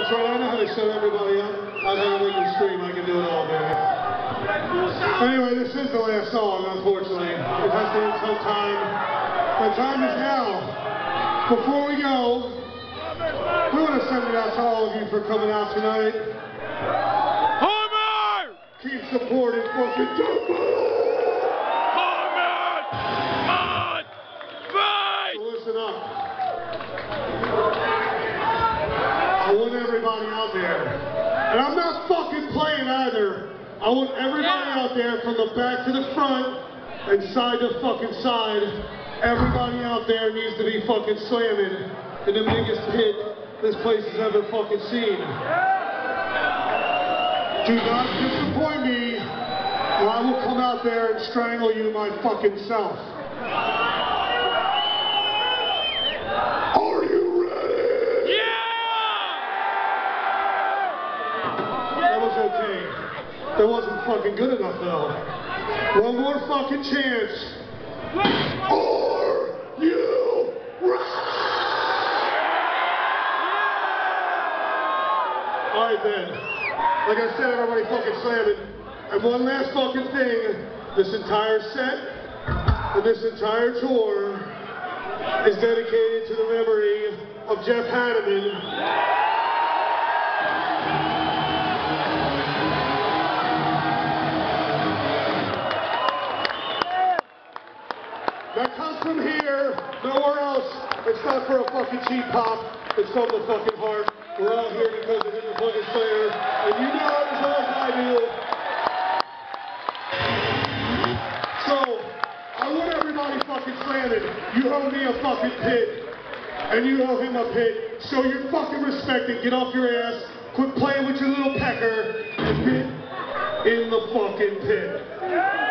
That's right, I know how to shut everybody up. I know they can scream, I can do it all day. Anyway, this is the last song, unfortunately. It has been some time. The time is now. Before we go, we want to send it out to all of you for coming out tonight. Homer! Keep supporting fucking Dumbo! Homer! On! Right! So listen up. I want everybody out there. And I'm not fucking playing either. I want everybody out there from the back to the front and side to fucking side. Everybody out there needs to be fucking slamming in the biggest pit this place has ever fucking seen. Do not disappoint me, or I will come out there and strangle you my fucking self. Are you ready? Yeah! That was okay. That wasn't fucking good enough though. One more fucking chance. Are you ready? Alright then. Like I said, everybody fucking slamming. And one last fucking thing. This entire set and this entire tour is dedicated to the memory of Jeff Hanneman. That comes from here, nowhere else. It's not for a fucking cheap pop. It's from the fucking heart. We're all here because of him, the fucking Slayer. And you know it as well as I do. So, I want everybody fucking slamming. You owe me a fucking pit. And you owe him a pit. Show your fucking respect and get off your ass. Quit playing with your little pecker and get in the fucking pit.